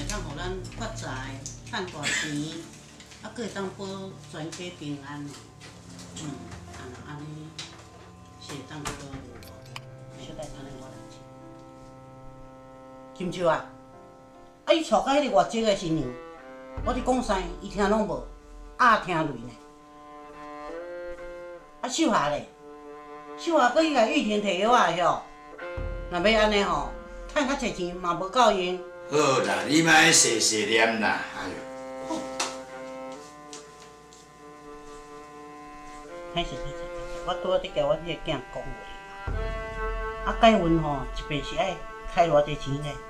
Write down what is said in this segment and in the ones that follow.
当互咱发财、赚大钱，啊，佫会当保全家平安。安尼是会当佫好有。小弟等下我来请。金树啊，伊娶到迄个外籍的新娘，我伫讲啥，伊听拢无，听累呢。秀霞咧，秀霞佫去甲玉婷摕药啊吼，若要安尼吼，趁较侪钱嘛无够用。 好啦，你莫细细念啦，哎呦。 歹势，我拄仔伫甲我迄个囝讲话嘛，结婚吼一辈是爱开偌济钱咧？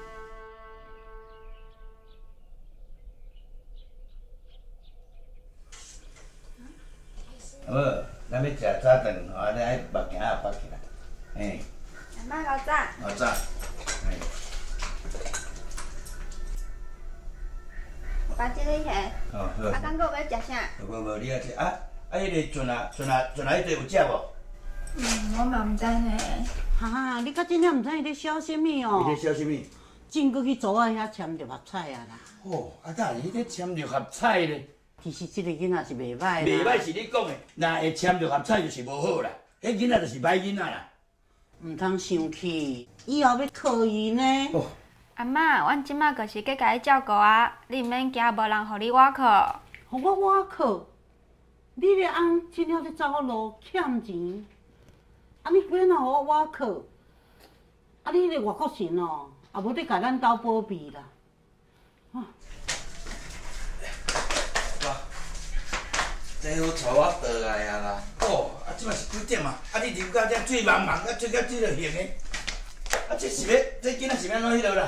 好，咱要食早顿吼，安尼爱目镜仔绑起来，嘿。 阿妈老早。 老早，嘿。 把这个下。 哦好。 啊，刚哥要食啥？ 无，你啊食啊，迄个船啊，迄块有食无？ 我嘛唔知呢。 哈，你到真正唔知伊咧烧啥物哦？ 伊咧烧啥物？ 真搁去组仔遐签着合彩啊啦！ 哦，啊，等伊咧签着合彩咧。 其实即个囡仔是袂歹啦。 袂歹是你讲的，若会签着合彩就是无好啦。迄囡仔就是歹囡仔啦。 唔通生气，以后要靠伊呢。 哦。 阿妈，阮即马就是计甲伊照顾啊，你毋免惊无人互你挖靠。 互我挖靠？你个翁真了咧走路欠钱，啊你几哪互我挖靠？啊你个外国神哦，也无咧甲咱兜保庇啦。 爸，这好带我倒来啊啦！哦，啊，即马是几点啊？啊，你啉到这水茫茫，啊，吹到这落咸的，啊，这是要，这囡仔是要安怎迄落啦？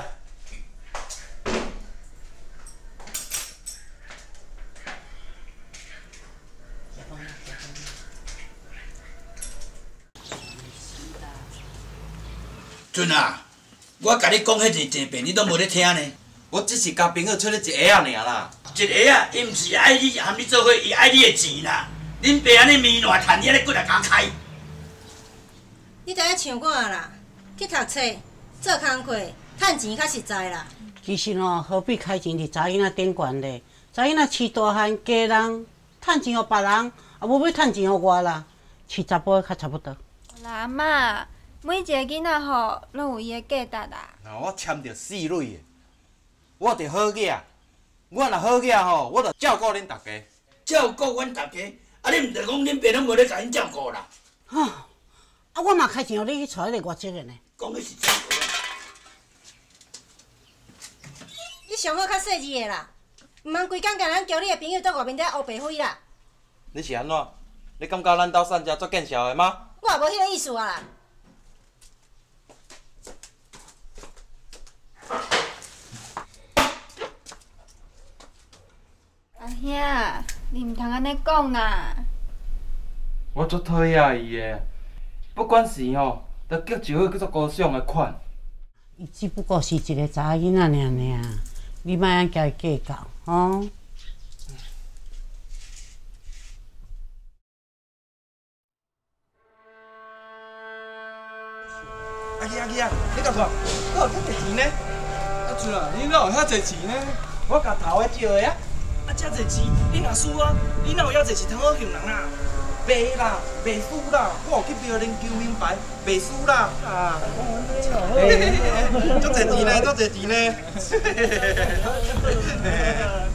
俊啊，我甲你讲迄真遍，你都无咧听呢。 我只是交朋友出咧一下尔啦。 一个啊，伊毋是爱你，含你做伙，伊爱你的钱啦。恁爸安尼面烂趁你安尼骨来甲开。 你知影像我啦，去读册、做工课、趁钱较实在啦。 其实哦，何必开钱伫查囡仔顶悬咧？查囡仔饲大汉家人，趁钱互别人，也无要趁钱互我啦。饲查甫的较差不多。 啦，阿妈，每一个囡仔吼，拢有伊的价值啦。 那我签着4类的，我着好囝。我若好囝吼，我着照顾恁大家。 照顾阮大家，啊，你毋着讲恁爸拢无咧甲恁照顾啦？ 吼，啊，我嘛开钱互你去娶迄个外籍的呢。 讲的是真话。 你上好较细致的啦，毋通规工甲咱交你的朋友在外面在乌白费啦。 你是安怎？你感觉咱兜散遮足见笑的吗？ 我也无迄个意思啊啦。 阿兄，你毋通安尼讲啦。 我足讨厌伊的，不管是吼，着叫一伙叫做高尚的款。 伊只不过是一个查囡仔尔，你莫安甲伊计较，吼。 阿姨啊，你甲看，我有遐侪钱呢。 阿俊啊，你哪有遐侪钱呢？ 我甲头的借的啊。 啊，遮侪钱，你若输啊，你哪有遐侪钱通好骗人啊？ 袂啦，袂输啦，我有去庙恁求明白，袂输啦。啊，足侪钱呢，足侪钱呢。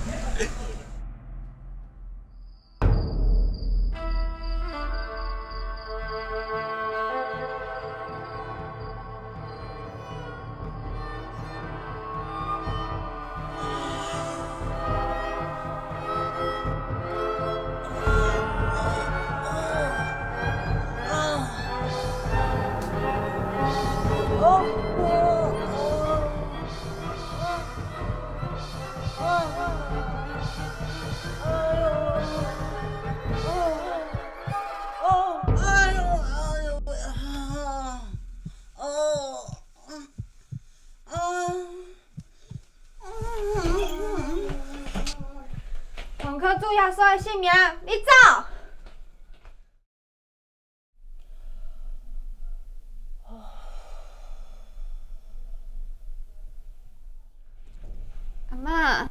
王科主耶稣的性命，你走！ 妈，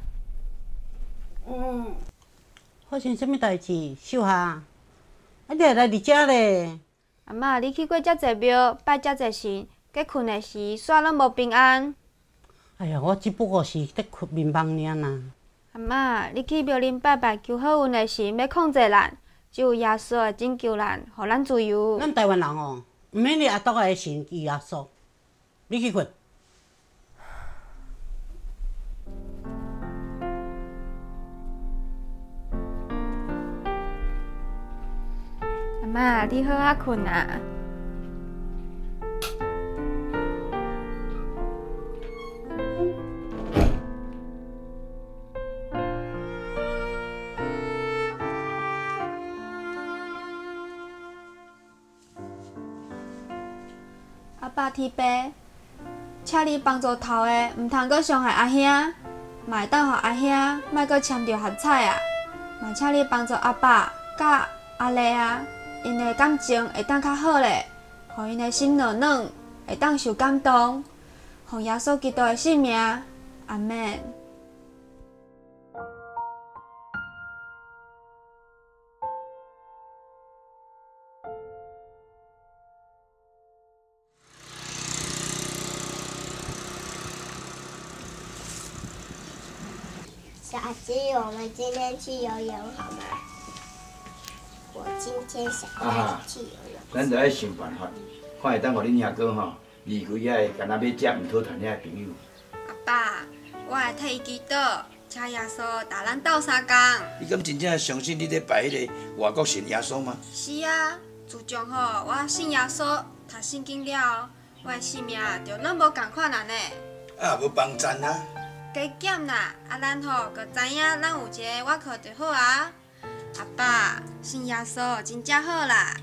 发生什么代志？秀霞，啊，你会来伫遮咧？ 阿妈，你去过遮济庙，拜遮济神，计困的时煞拢无平安。 哎呀，我只不过是在困眠梦尔呐。 阿妈，你去庙林拜拜，求好运的神要控制咱，只有耶稣会拯救咱，互咱自由。 咱台湾人哦，毋免你阿篤个神伊耶稣，你去困。 阿妈，你好啊困啊。阿爸天爸，请你帮助头的，毋通阁伤害阿兄，嘛会当互阿兄莫阁签着合彩啊！嘛请你帮助阿爸甲阿丽啊，因的感情会当较好咧，互因的心软软，会当受感动，奉耶稣基督的性命，阿门。 小鸡，我们今天去游泳好吗？我今天想带你去游泳。 咱就爱想办法，看会当互恁兄哥吼离开遐个，干那要接毋讨谈遐朋友。 阿爸，我会替伊祈祷，请耶稣带咱斗相共。 你敢真正相信你咧拜迄个外国神耶稣吗？ 是啊，自从我信耶稣、读圣经了，我的性命就拢无共款安尼。 啊，无帮赞啊！ 加减啦，咱阁知影咱有一个外壳就好啊。阿爸，信耶稣真正好啦。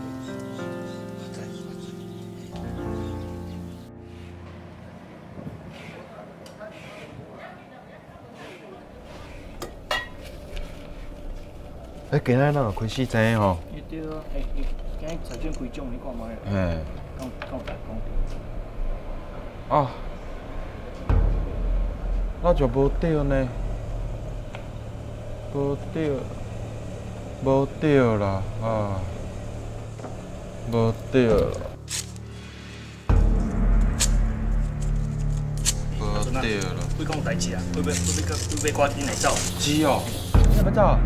今仔哪有开4层吼？ 对啊，今日彩券开奖，你看卖啊？ 嘿。 讲大啊，那就无对呢，无对啦啊，无对啦，无对啦。 会讲有代志啊？会赶紧来走。 是哦，你要走？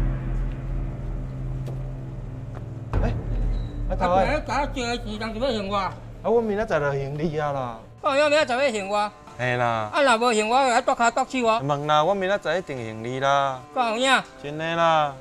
头啊！今仔找个钱，当是要还我。 啊，我明仔载就行李啊啦。 哦，要明仔载要还我。 嘿啦。 啊，若无还我，来剁骹剁手啊。 问啦，我明仔载一定行李啦。 敢有影？ 真的啦。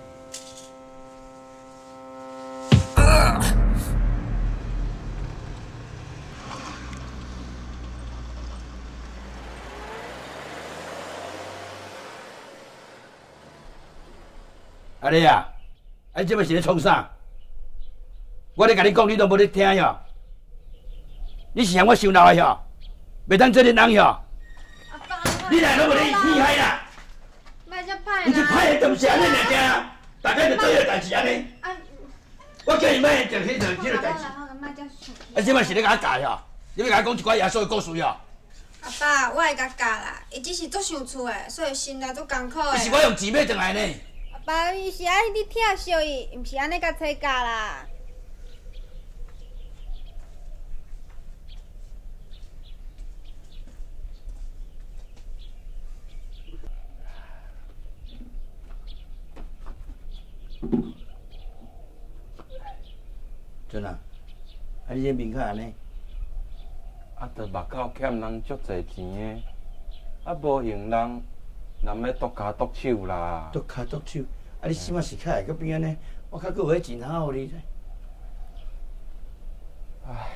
阿丽啊，你即摆是咧创啥？我咧甲你讲，你都无咧听哟。你是嫌我伤老的哟，袂当做恁翁哟。 阿爸， 你来都无咧厉害啦！ 莫遮歹你这啦。 歹的，就是安尼尔惊，大家就做迄个代志安尼。我叫伊莫做迄个代志。啊，即摆是咧甲我教哟，你要甲我讲一寡耶稣的故事哟。 阿爸，我会甲教啦，伊只是足想厝的，所以心内足艰苦的。 是我用钱买转来呢。 阿爸，伊是爱你疼惜伊，毋是安尼甲催教啦。 真啊，你这面孔安尼， 啊，着目口欠人足侪钱的，啊，无用人要剁骹剁手啦。 剁骹剁手，啊，你即摆是较会搁变安尼，我较搁有迄钱好互你。 唉。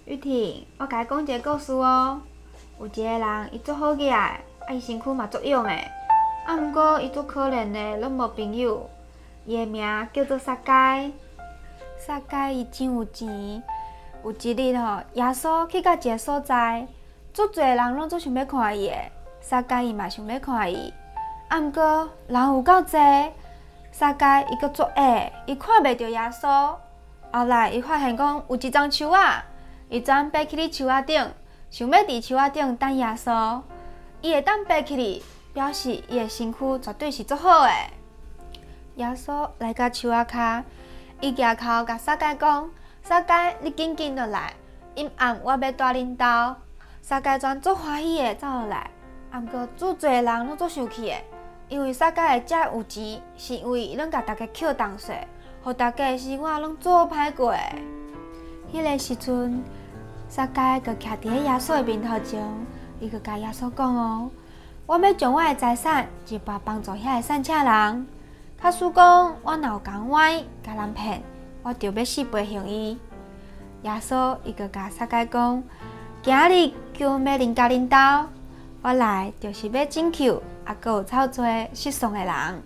玉婷，我甲你讲一个故事哦。有一个人，伊足好个啊，伊身躯嘛足勇的，毋过伊足可怜的，拢无朋友。伊的名叫做沙介。沙介伊真有钱。有一日吼，耶稣去到一个所在，足侪人拢足想要看伊的。沙介伊嘛想要看伊，毋过人有够侪，沙介伊阁足矮，伊看袂到耶稣。后来伊发现讲有一丛树仔，伊专爬起伫树仔顶，想要伫树仔顶等耶稣。伊会当爬起哩，表示伊的身躯绝对是足好的。耶稣来到树仔骹，伊举头甲沙介讲：“沙介，你紧紧落来，阴暗我要带恁兜。”沙介全足欢喜的走落来，毋过足侪人拢足生气的，因为沙介会遮有钱，是因为伊拢甲大家扣重税，互大家的生活拢足歹过的。迄个时阵，沙介佫徛伫耶稣的面头前，伊佫甲耶稣讲哦：“我要将我的财产一半帮助遐个善车人。假使讲我若有讲歪，甲人骗，我就要4倍还伊。”耶稣伊佫甲沙介讲：“今日叫要邻家恁兜，我来就是要拯救，也佫有操作失丧的人。”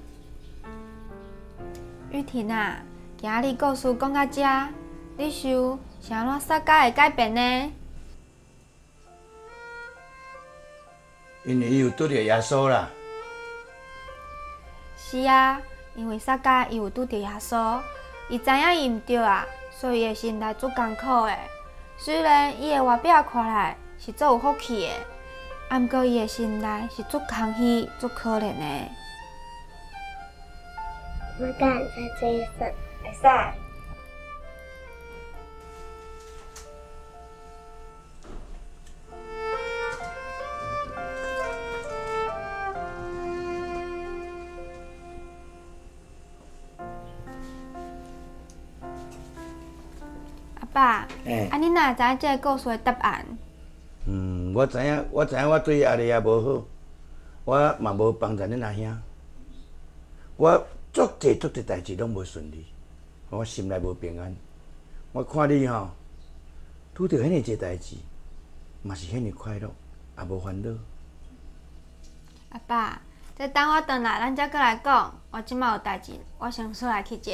玉婷啊，今日故事讲到这，你想啥怎沙介会改变呢？ 因为伊有拄着耶稣啦。 是啊，因为沙介伊有拄着耶稣，伊知影伊毋对啊，所以伊的心内足艰苦的。虽然伊的外表看来是足有福气的，毋过伊的心内是足空虚、足可怜的。 我敢在这一份。 会使。爸，你哪会知影这个故事的答案？ 我知影，我对阿丽也无好，我嘛无帮助恁阿兄，我足侪代志拢无顺利，我心内无平安。我看你吼，拄着遐尔济代志，嘛是遐尔快乐，也无烦恼。 阿爸，这等我转来，咱才过来讲。我即摆有代志，我先出来去一下。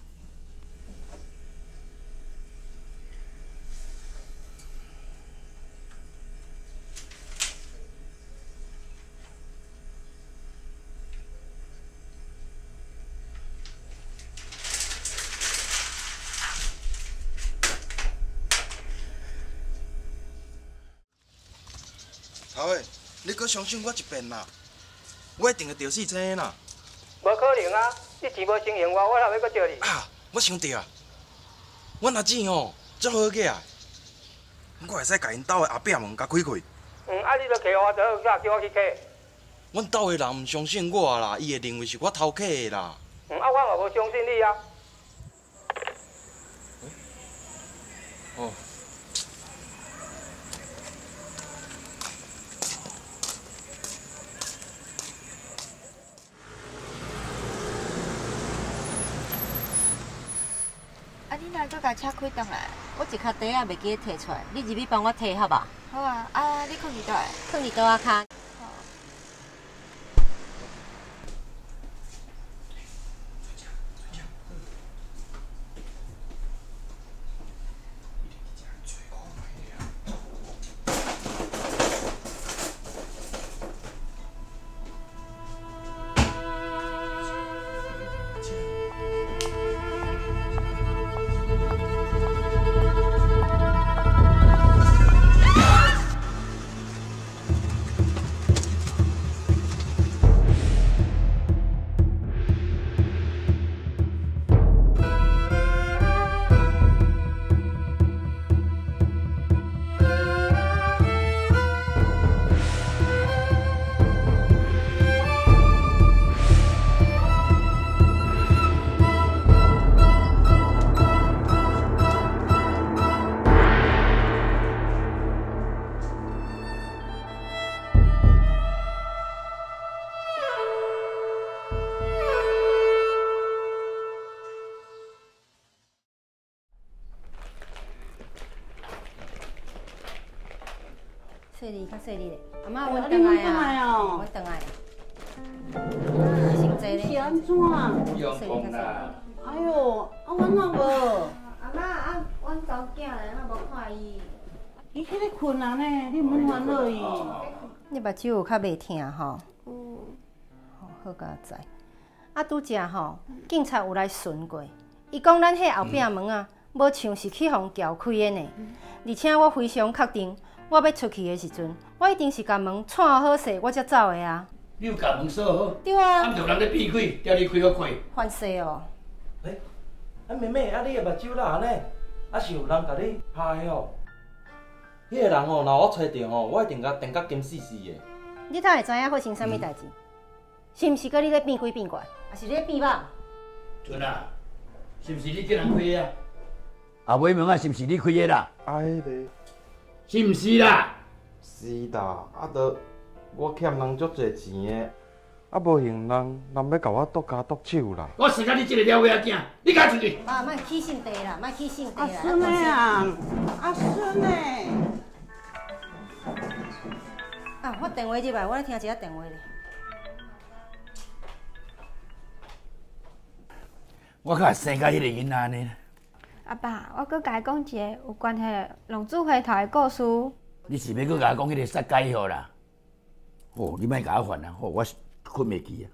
头个，你搁相信我一遍啦！我一定会钓死青啦！ 无可能啊！你钱无先还我哪要搁钓你？ 啊！我想到啊，阮阿姊吼足好个啊，我会使甲因兜的后壁门甲开开。 啊！你著客我做啥叫我去客？ 阮兜的人毋相信我啦，伊会认为是我偷客的啦。 我嘛无相信你啊！ 哦。 你哪搁甲车开转来？我一脚底也袂记摕出来，你入去帮我摕好无？ 好啊，你放伫倒诶？ 放伫桌仔骹。 细腻较细腻咧。阿妈， 哎阮回来啊啊，我回来。先坐咧。 是安怎？ 不用讲啦。 哎呦，啊，阮哪无？ 阿妈啊，阮查某囝咧，哪无看伊？ 伊去咧困啊呢，你毋免烦恼伊。 你目睭有较袂疼吼？ 有。 好甲知。啊，拄则吼，警察有来巡过，伊讲咱迄后壁门啊，无像是去互撬开的呢。而且我非常确定，我要出去的时阵，我一定是甲门串好势，我才走的啊。 你有甲门锁好？ 对啊。 啊，毋着人咧变开，叫你开好开。 犯事哦。 啊妹妹，啊你的目睭哪安尼？啊是有人甲你拍的哦？迄个人哦，若我找着哦，我一定甲电甲金死死的。 你才会知影发生啥物代志？是毋是搁你咧变鬼变怪，还是咧变肉？ 准啊，是毋是你叫人开的啊？后尾门啊，是毋是你开的啦？ 哎咧， 是毋是啦？ 是啦，啊都我欠人足侪钱的，啊无闲人要甲我剁家剁手啦。 我生甲你这个了尾仔囝，你赶出去！ 啊，莫起性地啦，莫起性地啦。 阿孙的啊，阿孙的。 啊，我电话入来，我咧听一下电话咧。 我较生甲迄个囡仔安尼。 阿爸，我搁甲伊讲一个有关系龙珠回头的故事。 你是要搁甲我讲迄个杀鸡号啦？哦，你莫甲我烦啊！哦，我困袂去啊。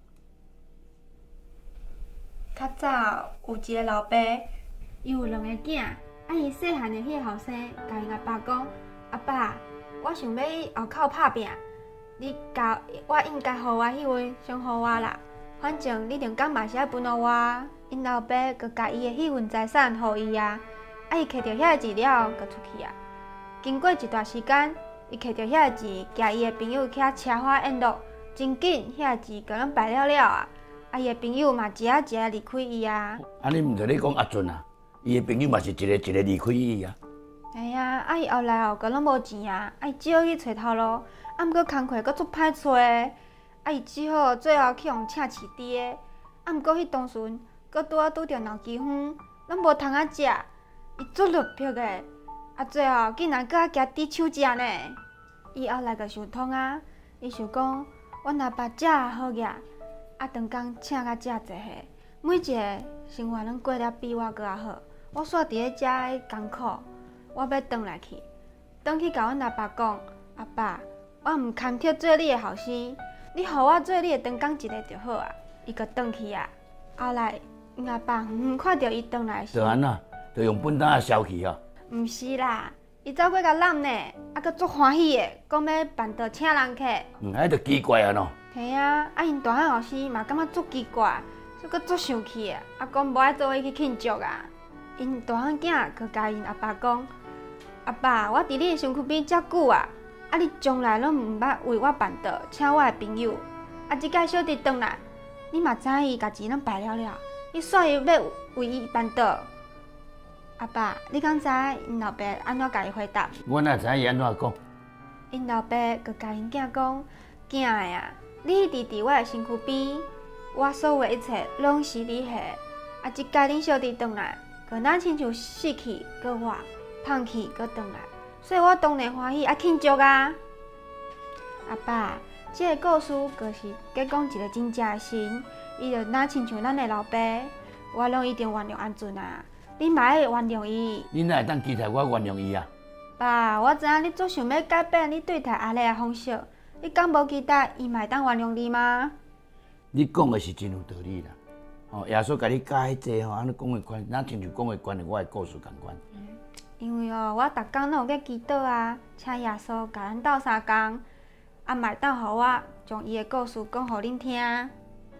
较早有一个老爸，伊有2个囝，啊伊细汉的迄个后生，甲因阿爸讲：阿爸，我想要去后口拍拼，你甲我应该互我迄份先互我啦。反正你定工嘛是爱分互我。因老爸佮甲伊的迄份财产互伊啊，啊伊摕到遐个钱了后，佮出去啊。经过一段时间，伊摕到遐个钱，甲伊的朋友去车花宴乐，真紧遐个钱佮咱败了啊。啊伊的朋友嘛一下离开伊啊。 啊，你毋着咧讲阿俊啊？伊的朋友嘛是一个离开伊啊。 哎呀，啊伊后来哦，佮咱无钱啊，啊伊只好去找头路，啊毋过工课佮足歹找的，啊伊只好最后去互请饲猪的，啊毋过迄当时。搁拄着闹饥荒，咱无通啊食，伊足落魄的，啊最后竟然搁甲猪手食呢。伊后来就想通啊，伊想讲，阮阿爸遮好个，啊长工请甲遮济下，每一个生活拢过了比我搁较好。我煞伫咧遮的艰苦，我要转来去，甲阮阿爸讲，阿爸，我毋堪克做你的后生，你互我做你的长工一个就好啊。伊搁转去啊，后来。因阿爸看到伊转来时， 就安那，就用本单消去啊。 毋是啦，伊走过甲揽呢，啊，佮足欢喜的，讲要办桌请人客。 迄就奇怪啊喏。 系啊，啊因大汉后生嘛感觉足奇怪，所以佮足生气的，啊讲无爱做伙去庆祝啊。因大汉囝佮甲因阿爸讲：阿爸，我伫你的身躯边遮久啊，啊你从来拢毋捌为我办桌请我的朋友，啊即摆小弟转来，你嘛知伊家钱拢败了。伊煞伊要为伊办桌，阿爸，你敢知因老爸安怎甲伊回答？ 我哪知伊安怎讲？ 因老爸佮甲因囝讲：囝的啊，你伫我的身躯边，我所有的一切拢是你下。啊，即摆恁小弟转来，佮咱亲像死去佮活，芳去佮转来，所以我当然欢喜爱庆祝啊。阿爸，这个故事就是在讲一个真正的神。伊就若亲像咱的老爸，我拢一定原谅安俊啊！你嘛要原谅伊。 你哪会当期待我原谅伊啊？ 爸，我知影你足想要改变你对待阿丽的方式，你敢无期待伊嘛会当原谅你吗？ 你讲的是真有道理啦。哦，耶稣甲你教迄济吼，安尼讲的关，咱亲像讲的关于我的故事共款。 因为哦，我逐工拢有在祈祷啊，请耶稣甲咱斗相共，啊，嘛会当互我将伊的故事讲互恁听。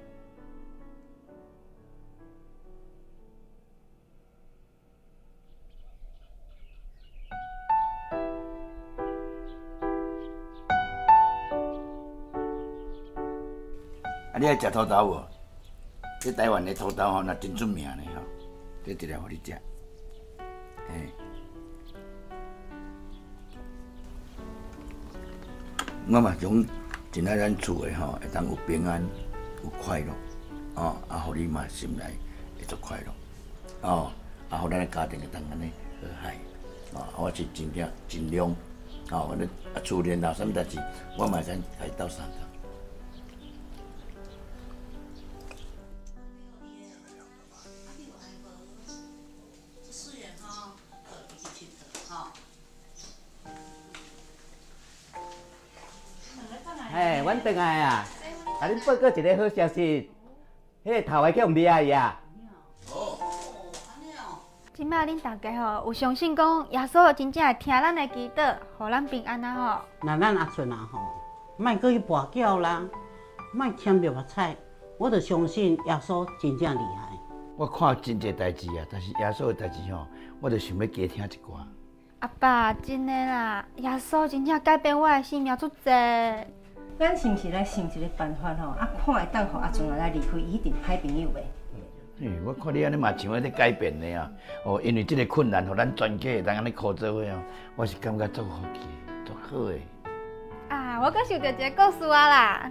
你爱食土豆无？这台湾的土豆吼，那真出名的吼。这一个互你食，嘿。我嘛讲，真爱咱厝的吼，会当有平安，有快乐，哦，啊，互你嘛心内会足快乐，哦，啊，互咱的家庭会当安尼和谐，哦，我是真正尽量哦，你厝里闹啥物代志，我嘛敢甲伊斗相共。 哎，阮回来啊！甲恁报告一个好消息，迄个头的叫marries呀。 即摆恁大家吼有相信讲耶稣真正会听咱的祈祷，互咱平安啊吼。 那咱阿顺啊吼，莫搁去跋筊啦，莫签着目彩，我就相信耶稣真正厉害。 我看真侪代志啊，但是耶稣的代志吼，我就想要加听一寡。 阿爸，真的啦，耶稣真正改变我的生命足济。 咱是毋是来想一个办法吼？啊，看会当互阿俊来离开一定歹朋友呗。 我看你安尼嘛想要咧改变的啊！哦，因为这个困难，互咱全家会当安尼靠做伙哦，我是感觉足福气，足好诶。 啊，我阁想到一个故事啊啦。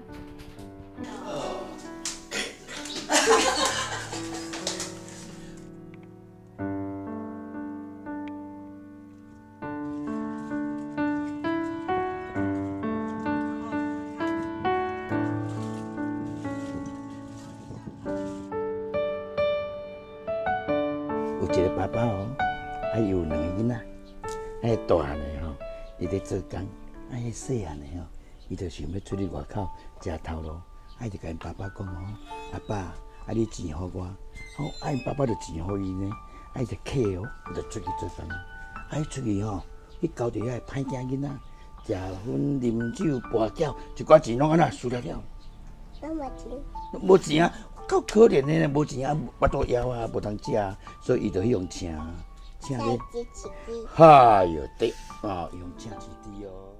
有一个爸爸哦，伊有两个囡仔，迄大汉的吼，伊咧做工，迄细汉的吼，伊就想要出去外口食头路，伊就甲因爸爸讲哦，阿爸，你钱互我，好，因爸爸就钱互伊呢，伊就客哦，就出去做工，伊出去吼，伊交着遐歹囝囡仔，食薰、啉酒、跋筊，一寡钱拢安那输了了。 那么钱？ 无钱啊！够可怜的呢，无钱啊，巴肚枵啊，无通食啊，所以伊就去用请咧。 再支持你。 哎哟，对，哦，用请一滴哦。